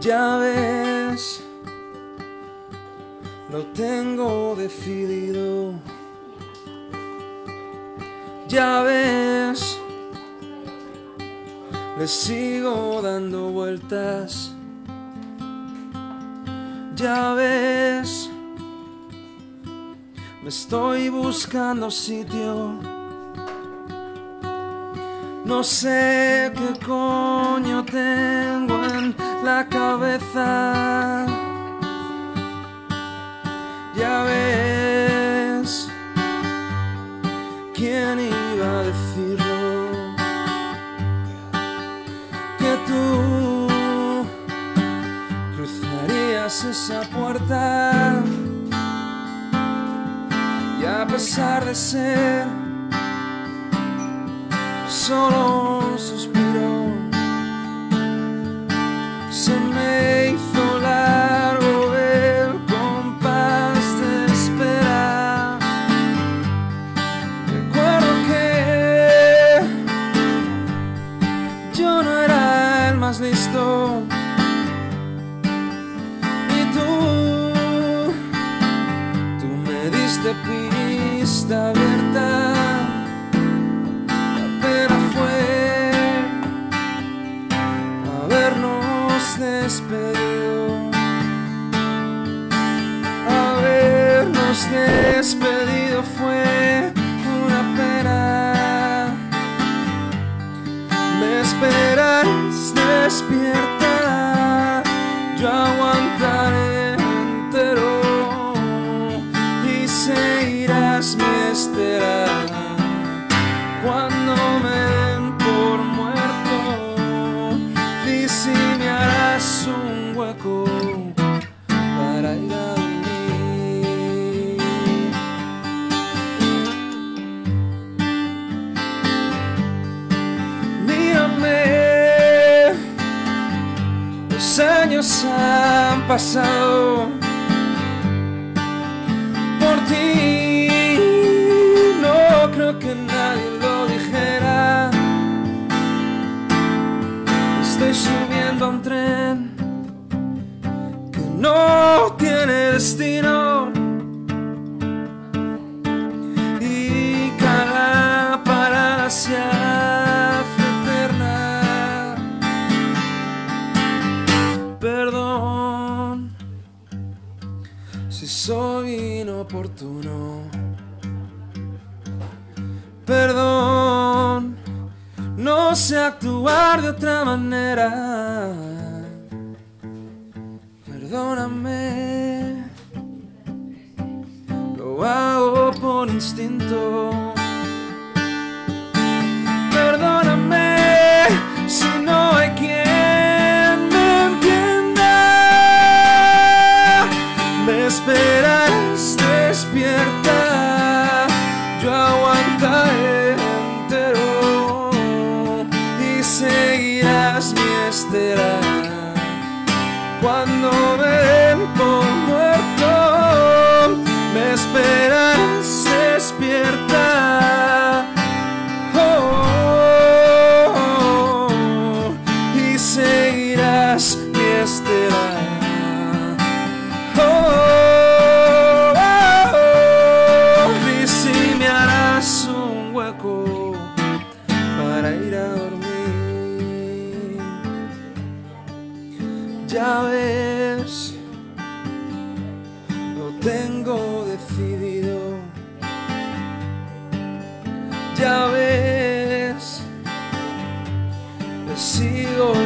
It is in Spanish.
Ya ves, lo tengo decidido. Ya ves, le sigo dando vueltas. Ya ves, me estoy buscando sitio. No sé qué coño tengo en la cabeza. Ya ves, ¿quién iba a decirlo? Que tú cruzarías esa puerta. Y a pesar de ser solo un suspiro, se me hizo largo el compás de espera. Recuerdo que yo no era el más listo, y tú me diste pista abierta. Habernos despedido fue una pena. Me esperas despierta, yo aguantaré entero y seguirás mi estera. Cuando me den por muerto, di si me harás un hueco para ir a dormir. Mírame, los años han pasado por ti. No creo que nadie lo dijera. Estoy subiendo a un tren que no tiene destino, y cada parada se hace eterna. Perdón si soy inoportuno. Perdón, no sé actuar de otra manera. Perdóname, lo hago por instinto. Perdóname si no hay quien me entienda. Me esperas despierta, yo aguantaré entero y seguirás mi estera. Cuando me den por muerto, me esperas despierta. Y seguirás mi estera. Y si me harás un hueco para ir a dormir. Ya ves, lo tengo decidido. Ya ves, le sigo